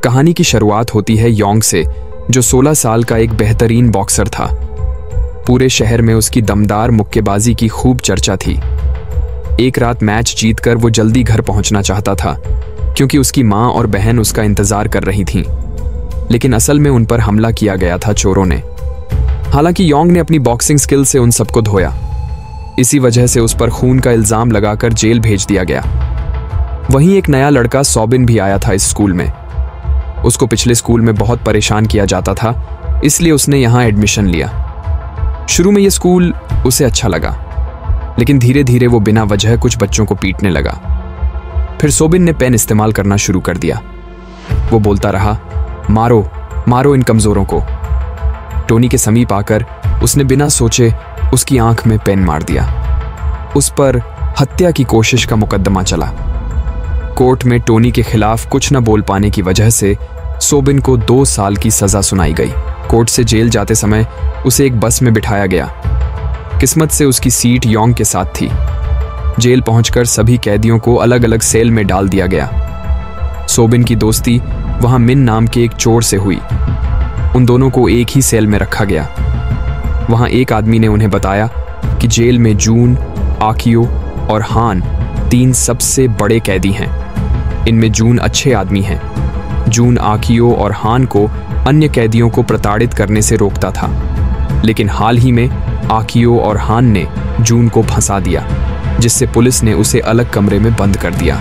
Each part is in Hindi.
कहानी की शुरुआत होती है योंग से, जो 16 साल का एक बेहतरीन बॉक्सर था। पूरे शहर में उसकी दमदार मुक्केबाजी की खूब चर्चा थी। एक रात मैच जीतकर वो जल्दी घर पहुंचना चाहता था, क्योंकि उसकी माँ और बहन उसका इंतजार कर रही थीं। लेकिन असल में उन पर हमला किया गया था चोरों ने। हालांकि योंग ने अपनी बॉक्सिंग स्किल से उन सबको धोया। इसी वजह से उस पर खून का इल्जाम लगाकर जेल भेज दिया गया। वहीं एक नया लड़का सोबिन भी आया था इस स्कूल में। उसको पिछले स्कूल में बहुत परेशान किया जाता था, इसलिए उसने यहाँ एडमिशन लिया। शुरू में ये स्कूल उसे अच्छा लगा, लेकिन धीरे धीरे वो बिना वजह कुछ बच्चों को पीटने लगा। फिर सोबिन ने पेन इस्तेमाल करना शुरू कर दिया। वो बोलता रहा, मारो मारो इन कमजोरों को। टोनी के समीप आकर उसने बिना सोचे उसकी आंख में पेन मार दिया। उस पर हत्या की कोशिश का मुकदमा चला। कोर्ट में टोनी के खिलाफ कुछ न बोल पाने की वजह से सोबिन को 2 साल की सजा सुनाई गई। कोर्ट से जेल जाते समय उसे एक बस में बिठाया गया। किस्मत से उसकी सीट योंग के साथ थी। जेल पहुंचकर सभी कैदियों को अलग अलग सेल में डाल दिया गया। सोबिन की दोस्ती वहां मिन नाम के एक चोर से हुई। उन दोनों को एक ही सेल में रखा गया। वहां एक आदमी ने उन्हें बताया कि जेल में जून, आकियो और हान 3 सबसे बड़े कैदी हैं। इनमें जून अच्छे आदमी हैं। जून आकियो और हान को अन्य कैदियों को प्रताड़ित करने से रोकता था, लेकिन हाल ही में आकियो और हान ने जून को फंसा दिया, जिससे पुलिस ने उसे अलग कमरे में बंद कर दिया।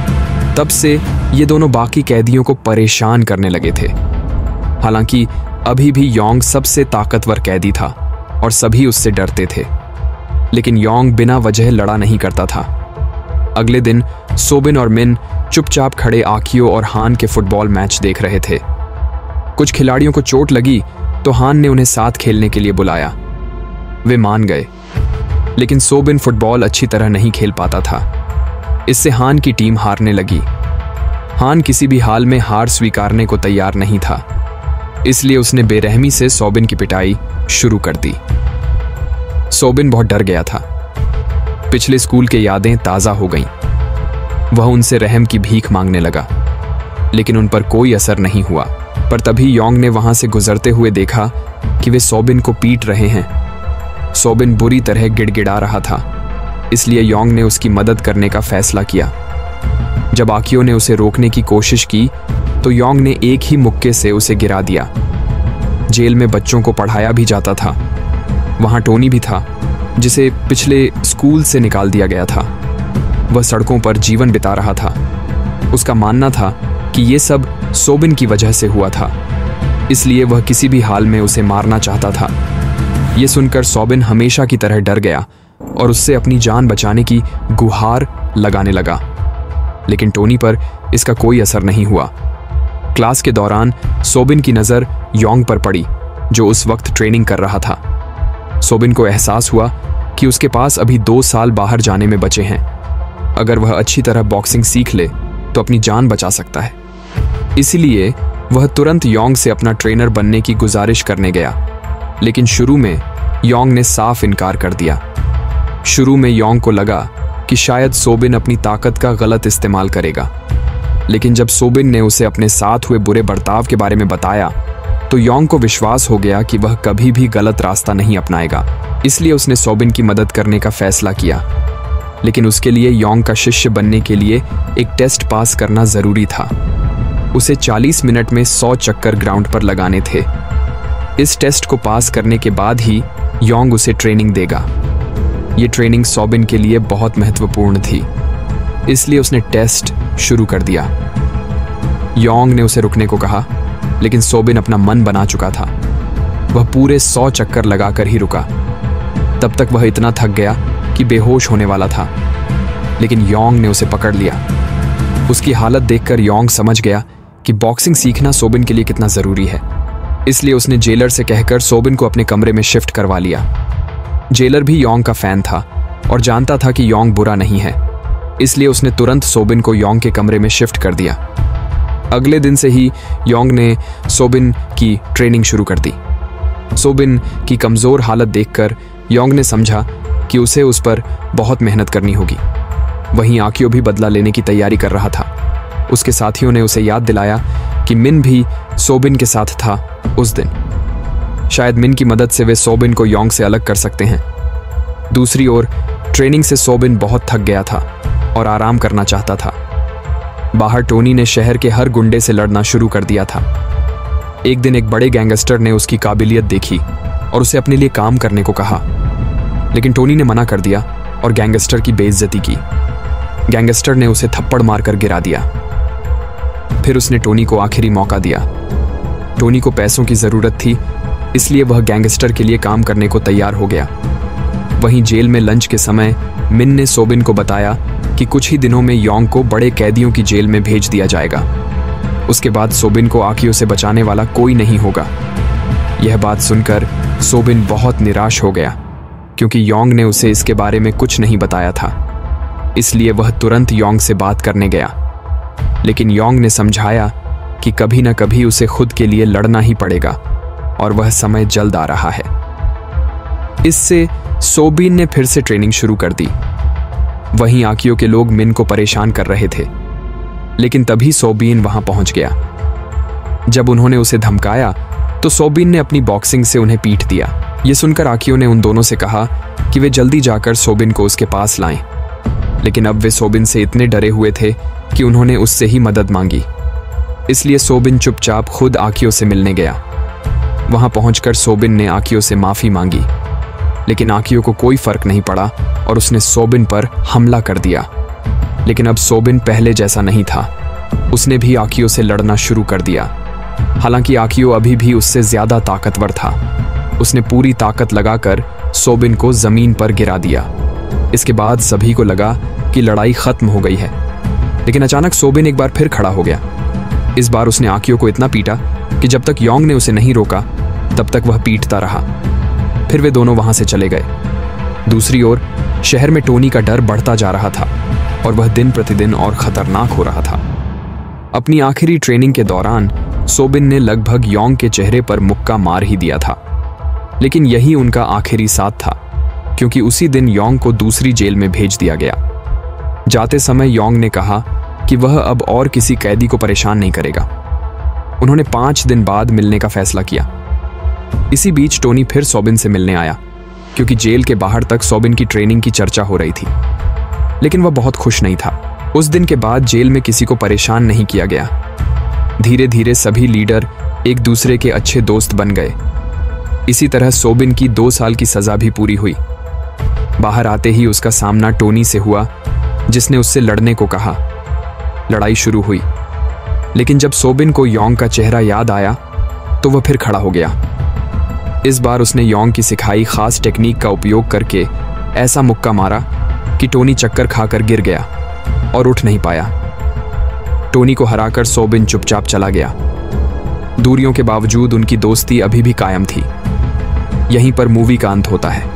तब से ये दोनों बाकी कैदियों को परेशान करने लगे थे। हालांकि अभी भी योंग सबसे ताकतवर कैदी था और सभी उससे डरते थे, लेकिन योंग बिना वजह लड़ा नहीं करता था। अगले दिन सोबिन और मिन चुपचाप खड़े आकियो और हान के फुटबॉल मैच देख रहे थे। कुछ खिलाड़ियों को चोट लगी तो हान ने उन्हें साथ खेलने के लिए बुलाया। वे मान गए, लेकिन सोबिन फुटबॉल अच्छी तरह नहीं खेल पाता था। इससे हान की टीम हारने लगी। हान किसी भी हाल में हार स्वीकारने को तैयार नहीं था, इसलिए उसने बेरहमी से सोबिन की पिटाई शुरू कर दी। सोबिन बहुत डर गया था। पिछले स्कूल की यादें ताज़ा हो गईं। वह उनसे रहम की भीख मांगने लगा, लेकिन उन पर कोई असर नहीं हुआ। पर तभी योंग ने वहां से गुजरते हुए देखा कि वे सोबिन को पीट रहे हैं। सोबिन बुरी तरह गिड़गिड़ा रहा था, इसलिए योंग ने उसकी मदद करने का फैसला किया। जब आकियो ने उसे रोकने की कोशिश की तो योंग ने एक ही मुक्के से उसे गिरा दिया। जेल में बच्चों को पढ़ाया भी जाता था। वहां टोनी भी था, जिसे पिछले स्कूल से निकाल दिया गया था। वह सड़कों पर जीवन बिता रहा था। उसका मानना था कि ये सब सोबिन की वजह से हुआ था, इसलिए वह किसी भी हाल में उसे मारना चाहता था। ये सुनकर सोबिन हमेशा की तरह डर गया और उससे अपनी जान बचाने की गुहार लगाने लगा, लेकिन टोनी पर इसका कोई असर नहीं हुआ। क्लास के दौरान सोबिन की नज़र योंग पर पड़ी, जो उस वक्त ट्रेनिंग कर रहा था। सोबिन को एहसास हुआ कि उसके पास अभी 2 साल बाहर जाने में बचे हैं। अगर वह अच्छी तरह बॉक्सिंग सीख ले तो अपनी जान बचा सकता है। इसलिए वह तुरंत योंग से अपना ट्रेनर बनने की गुजारिश करने गया, लेकिन शुरू में योंग ने साफ इनकार कर दिया। शुरू में योंग को लगा कि शायद सोबिन अपनी ताकत का गलत इस्तेमाल करेगा, लेकिन जब सोबिन ने उसे अपने साथ हुए बुरे बर्ताव के बारे में बताया तो योंग को विश्वास हो गया कि वह कभी भी गलत रास्ता नहीं अपनाएगा। इसलिए उसने सोबिन की मदद करने का फैसला किया, लेकिन उसके लिए योंग का शिष्य बनने के लिए एक टेस्ट पास करना जरूरी था। उसे 40 मिनट में 100 चक्कर ग्राउंड पर लगाने थे। इस टेस्ट को पास करने के बाद ही योंग उसे ट्रेनिंग देगा। ये ट्रेनिंग सोबिन के लिए बहुत महत्वपूर्ण थी, इसलिए उसने टेस्ट शुरू कर दिया। योंग ने उसे रुकने को कहा, लेकिन सोबिन अपना मन बना चुका था। वह पूरे 100 चक्कर लगाकर ही रुका। तब तक वह इतना थक गया कि बेहोश होने वाला था, लेकिन योंग ने उसे पकड़ लिया। उसकी हालत देखकर योंग समझ गया कि बॉक्सिंग सीखना सोबिन के लिए कितना जरूरी है। इसलिए उसने जेलर से कहकर सोबिन को अपने कमरे में शिफ्ट करवा लिया। जेलर भी योंग का फैन था और जानता था कि योंग बुरा नहीं है, इसलिए उसने तुरंत सोबिन को योंग के कमरे में शिफ्ट कर दिया। अगले दिन से ही योंग ने सोबिन की ट्रेनिंग शुरू कर दी। सोबिन की कमज़ोर हालत देखकर योंग ने समझा कि उसे उस पर बहुत मेहनत करनी होगी। वहीं आकियो भी बदला लेने की तैयारी कर रहा था। उसके साथियों ने उसे याद दिलाया कि मिन भी सोबिन के साथ था उस दिन। शायद मिन की मदद से वे सोबिन को योंग से अलग कर सकते हैं। दूसरी ओर ट्रेनिंग से सोबिन बहुत थक गया था और आराम करना चाहता था। बाहर टोनी ने शहर के हर गुंडे से लड़ना शुरू कर दिया था। एक दिन एक बड़े गैंगस्टर ने उसकी काबिलियत देखी और उसे अपने लिए काम करने को कहा, लेकिन टोनी ने मना कर दिया और गैंगस्टर की बेइज्जती की। गैंगस्टर ने उसे थप्पड़ मारकर गिरा दिया। फिर उसने टोनी को आखिरी मौका दिया। टोनी को पैसों की जरूरत थी, इसलिए वह गैंगस्टर के लिए काम करने को तैयार हो गया। वहीं जेल में लंच के समय मिन ने सोबिन को बताया कि कुछ ही दिनों में योंग को बड़े कैदियों की जेल में भेज दिया जाएगा। उसके बाद सोबिन को आँखियों से बचाने वाला कोई नहीं होगा। यह बात सुनकर सोबिन बहुत निराश हो गया, क्योंकि योंग ने उसे इसके बारे में कुछ नहीं बताया था। इसलिए वह तुरंत योंग से बात करने गया, लेकिन योंग ने समझाया कि कभी न कभी उसे खुद के लिए लड़ना ही पड़ेगा और वह समय जल्द आ रहा है। इससे सोबिन ने फिर से ट्रेनिंग शुरू कर दी। वहीं आकियो के लोग मिन को परेशान कर रहे थे, लेकिन तभी सोबिन वहां पहुंच गया। जब उन्होंने उसे धमकाया तो सोबिन ने अपनी बॉक्सिंग से उन्हें पीट दिया। यह सुनकर आकियो ने उन दोनों से कहा कि वे जल्दी जाकर सोबिन को उसके पास लाएं, लेकिन अब वे सोबिन से इतने डरे हुए थे कि उन्होंने उससे ही मदद मांगी। इसलिए सोबिन चुपचाप खुद आकियो से मिलने गया। वहां पहुंचकर सोबिन ने आकियो से माफी मांगी, लेकिन आकियो को कोई फर्क नहीं पड़ा और उसने सोबिन पर हमला कर दिया। लेकिन अब सोबिन पहले जैसा नहीं था। उसने भी आकियो से लड़ना शुरू कर दिया। हालांकि आकियो अभी भी उससे ज्यादा ताकतवर था। उसने पूरी ताकत लगाकर सोबिन को जमीन पर गिरा दिया। इसके बाद सभी को लगा कि लड़ाई खत्म हो गई है, लेकिन अचानक सोबिन एक बार फिर खड़ा हो गया। इस बार उसने आकियो को इतना पीटा कि जब तक योंग ने उसे नहीं रोका तब तक वह पीटता रहा। फिर वे दोनों वहां से चले गए। दूसरी ओर शहर में टोनी का डर बढ़ता जा रहा था और वह दिन प्रतिदिन और खतरनाक हो रहा था। अपनी आखिरी ट्रेनिंग के दौरान सोबिन ने लगभग योंग के चेहरे पर मुक्का मार ही दिया था, लेकिन यही उनका आखिरी साथ था, क्योंकि उसी दिन योंग को दूसरी जेल में भेज दिया गया। जाते समय योंग ने कहा कि वह अब और किसी कैदी को परेशान नहीं करेगा। उन्होंने 5 दिन बाद मिलने का फैसला किया। इसी बीच टोनी फिर सोबिन से मिलने आया, क्योंकि जेल के बाहर तक सोबिन की ट्रेनिंग की चर्चा हो रही थी, लेकिन वह बहुत खुश नहीं था। उस दिन के बाद जेल में किसी को परेशान नहीं किया गया। धीरे धीरे सभी लीडर एक दूसरे के अच्छे दोस्त बन गए। इसी तरह सोबिन की 2 साल की सजा भी पूरी हुई। बाहर आते ही उसका सामना टोनी से हुआ, जिसने उससे लड़ने को कहा। लड़ाई शुरू हुई, लेकिन जब सोबिन को योंग का चेहरा याद आया तो वह फिर खड़ा हो गया। इस बार उसने योंग की सिखाई खास टेक्निक का उपयोग करके ऐसा मुक्का मारा कि टोनी चक्कर खाकर गिर गया और उठ नहीं पाया। टोनी को हराकर सोबिन चुपचाप चला गया। दूरियों के बावजूद उनकी दोस्ती अभी भी कायम थी। यहीं पर मूवी का अंत होता है।